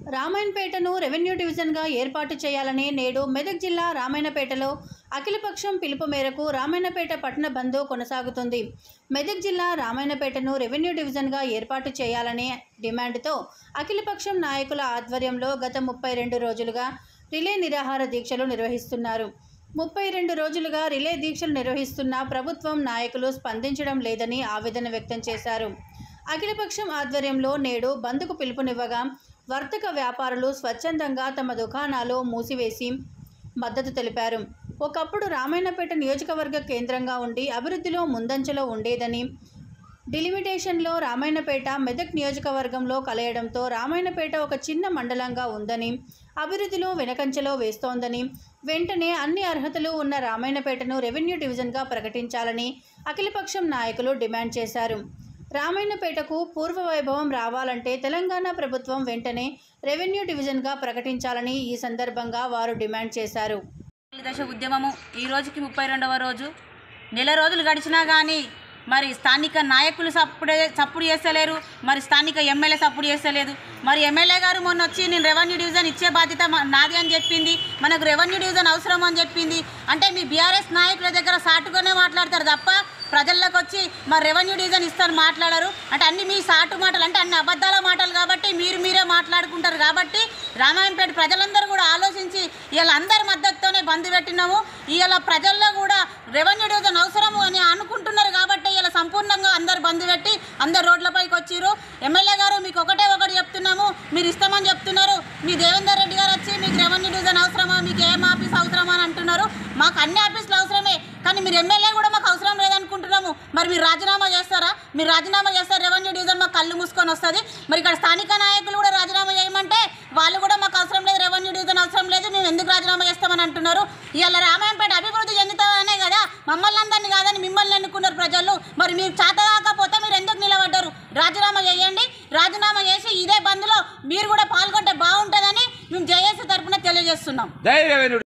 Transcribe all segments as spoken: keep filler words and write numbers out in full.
రామాయణపేటను revenue డివిజన్గా ఏర్పాటు చేయాలని నేడు మెదక్ జిల్లా రామాయణపేటలో అఖిలపక్షం పిలుపు మేరకు రామాయణపేట పట్టణ బంద్ కొనసాగుతుంది. మెదక్ జిల్లా రామాయణపేటను రెవెన్యూ డివిజన్గా ఏర్పాటు చేయాలనే డిమాండ్తో అఖిలపక్షం నాయకుల ఆధ్వర్యంలో గత ముప్పై రెండు రోజులుగా రిలే నిరాహార దీక్షలు నిర్వహిస్తున్నారు. ముప్పై రెండు రోజులుగా రిలే దీక్షలు నిర్వహిస్తున్న ప్రభుత్వం నాయకులు స్పందించడం లేదని ఆవేదన వ్యక్తం చేశారు. అఖిలపక్షం ఆధ్వర్యంలో నేడు బంద్కు పిలుపునివ్వగా వర్తక వ్యాపారులు స్వచ్ఛందంగా తమ దుకాణాలు మూసివేసి మద్దతు తెలిపారు. ఒకప్పుడు రామాయణపేట నియోజకవర్గ కేంద్రంగా ఉండి అభివృద్ధిలో ముందంజలో ఉండేదని, డిలిమిటేషన్లో రామాయణపేట మెదక్ నియోజకవర్గంలో కలయడంతో రామాయణపేట ఒక చిన్న మండలంగా ఉందని, అభివృద్ధిలో వెనకంచెలో వేస్తోందని, వెంటనే అన్ని అర్హతలు ఉన్న రామాయణపేటను రెవెన్యూ డివిజన్గా ప్రకటించాలని అఖిలపక్షం నాయకులు డిమాండ్ చేశారు. రామాయణపేటకు పూర్వ వైభవం రావాలంటే తెలంగాణ ప్రభుత్వం వెంటనే రెవెన్యూ డివిజన్గా ప్రకటించాలని ఈ సందర్భంగా వారు డిమాండ్ చేశారు. దశ ఉద్యమము ఈ రోజుకి ముప్పై రెండవ రోజు. నెల రోజులు గడిచినా కానీ మరి స్థానిక నాయకులు సప్పుడు సప్పుడు చేస్తలేరు, మరి స్థానిక ఎమ్మెల్యే సప్పుడు చేస్తలేదు. మరి ఎమ్మెల్యే గారు మొన్న వచ్చి నేను రెవెన్యూ డివిజన్ ఇచ్చే బాధ్యత నాది అని చెప్పింది, మనకు రెవెన్యూ డివిజన్ అవసరం అని చెప్పింది. అంటే మీ బీఆర్ఎస్ నాయకుల దగ్గర సాటుగానే మాట్లాడతారు తప్ప ప్రజల్లోకి వచ్చి మరి రెవెన్యూ డివిజన్ ఇస్తాను మాట్లాడారు. అంటే అన్ని మీ సాటు మాటలు, అంటే అన్ని అబద్ధాల మాటలు కాబట్టి మీరు మీరే మాట్లాడుకుంటారు. కాబట్టి రామాయణపేట ప్రజలందరూ కూడా ఆలోచించి ఇవాళ అందరి మద్దతుతోనే బంద్ పెట్టినాము. ఇవాళ ప్రజల్లో కూడా రెవెన్యూ డివిజన్ అవసరము అని అనుకుంటున్నారు కాబట్టి ఇలా సంపూర్ణంగా అందరు బంద్ పెట్టి అందరు రోడ్లపైకి వచ్చిర్రు. ఎమ్మెల్యే గారు మీకు ఒకటే ఒకటి చెప్తున్నాము, మీరు ఇస్తామని చెప్తున్నారు. మీ దేవేందర్ రెడ్డి గారు వచ్చి మీకు రెవెన్యూ డివిజన్ అవసరమా, మీకు ఏం ఆఫీస్ అవసరమా అని అంటున్నారు. మాకు అన్ని ఆఫీసులు అవసరమే, కానీ మీరు ఎమ్మెల్యే కూడా మాకు అవసరం లేదనుకుంటున్నాము. మరి మీరు రాజీనామా చేస్తారా? మీరు రాజీనామా చేస్తారు రెవెన్యూ డివిజన్ మాకు కళ్ళు మూసుకొని వస్తుంది. మరి ఇక్కడ స్థానిక నాయకులు కూడా రాజీనామా చేయమంటే వాళ్ళు కూడా మాకు అవసరం లేదు, రెవెన్యూ డివిజన్ అవసరం లేదు, మేము ఎందుకు రాజీనామా చేస్తామని అంటున్నారు. ఇవాళ రామాయణపేట అభివృద్ధి చెందుతామనే కదా మమ్మల్ని అందరినీ కాదని మిమ్మల్ని ఎన్నుకున్నారు ప్రజలు. మరి మీరు చేత కాకపోతే మీరు ఎందుకు నిలబడ్డారు? రాజీనామా చేయండి. రాజీనామా చేసి ఇదే బంద్లో మీరు కూడా పాల్గొంటే బాగుంటుందని మేము జేఏసీ తరఫున తెలియజేస్తున్నాం. జై రెవెన్యూ.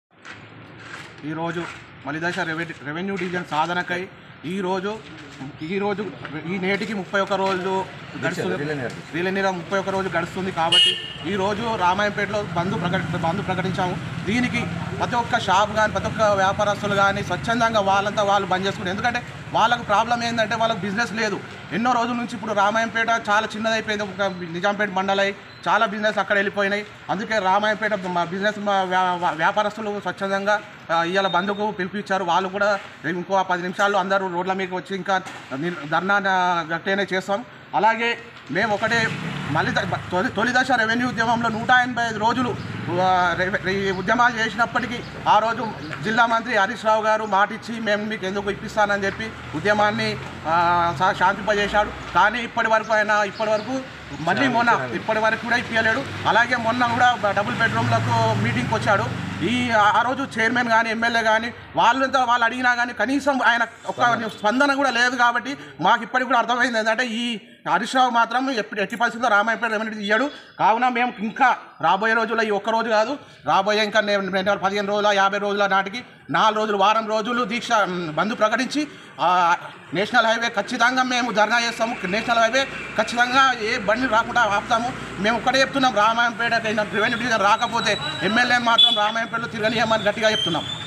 ఈరోజు మలిదశ రెవెన్యూ రెవెన్యూ డివిజన్ సాధనకై ఈరోజు ఈరోజు ఈ నేటికి ముప్పై ఒక్క రోజు గడుస్తుంది, వీలనీర ముప్పై ఒక్క రోజు గడుస్తుంది. కాబట్టి ఈరోజు రామాయణపేటలో బంద్ ప్రకటి బంద్ ప్రకటించాము. దీనికి ప్రతి ఒక్క షాప్ కానీ ప్రతి ఒక్క వ్యాపారస్తులు కానీ స్వచ్ఛందంగా వాళ్ళంతా వాళ్ళు బంద్ చేసుకుంటారు. ఎందుకంటే వాళ్ళకు ప్రాబ్లం ఏంటంటే వాళ్ళకు బిజినెస్ లేదు. ఎన్నో రోజుల నుంచి ఇప్పుడు రామాయణపేట చాలా చిన్నదైపోయింది, ఒక నిజాంపేట మండలై చాలా బిజినెస్ అక్కడ వెళ్ళిపోయినాయి. అందుకే రామాయణపేట బిజినెస్ వ్యాపారస్తులు స్వచ్ఛందంగా ఇవాళ బంద్కు పిలిపించారు. వాళ్ళు కూడా ఇంకో పది నిమిషాల్లో అందరూ రోడ్ల మీద వచ్చి ఇంకా ధర్నా గట్టేనే చేస్తాం. అలాగే మేము ఒకటే మళ్ళీ తొలి తొలి దశ రెవెన్యూ ఉద్యమంలో నూట ఎనభై ఐదు రోజులు ఉద్యమాలు చేసినప్పటికీ ఆ రోజు జిల్లా మంత్రి హరీష్ రావు గారు మాటిచ్చి మేము మీకు ఎందుకు ఇప్పిస్తానని చెప్పి ఉద్యమాన్ని శాంతింపజేశాడు. కానీ ఇప్పటి వరకు ఆయన ఇప్పటి వరకు మళ్ళీ మొన్న ఇప్పటి వరకు కూడా ఇప్పించలేడు. అలాగే మొన్న కూడా డబుల్ బెడ్రూమ్లకు మీటింగ్కి వచ్చాడు. ఈ ఆ రోజు చైర్మన్ కానీ ఎమ్మెల్యే కానీ వాళ్ళంతా వాళ్ళు అడిగినా కానీ కనీసం ఆయన ఒక స్పందన కూడా లేదు. కాబట్టి మాకు ఇప్పటికి కూడా అర్థమైంది ఏంటంటే ఈ హరీష్ రావు మాత్రం ఎప్పుడు ఎట్టి పరిస్థితుల్లో రామాయణపేట రెవెన్యూ ఇయ్యాడు. కావున మేము ఇంకా రాబోయే రోజుల్లో ఈ ఒక్క రోజు కాదు, రాబోయే ఇంకా పదిహేను రోజుల యాభై రోజుల నాటికి నాలుగు రోజులు వారం రోజులు దీక్ష బంద్ ప్రకటించి నేషనల్ హైవే ఖచ్చితంగా మేము ధర్నా చేస్తాము. నేషనల్ హైవే ఖచ్చితంగా ఏ బండి రాకుండా ఆపుతాము. మేము ఒక్కటే చెప్తున్నాం, రామాయణపేట రెవెన్యూ డివిజన్ రాకపోతే ఎమ్మెల్యే మాత్రం రామాయణపేటలో తిరగనీయమని గట్టిగా చెప్తున్నాం.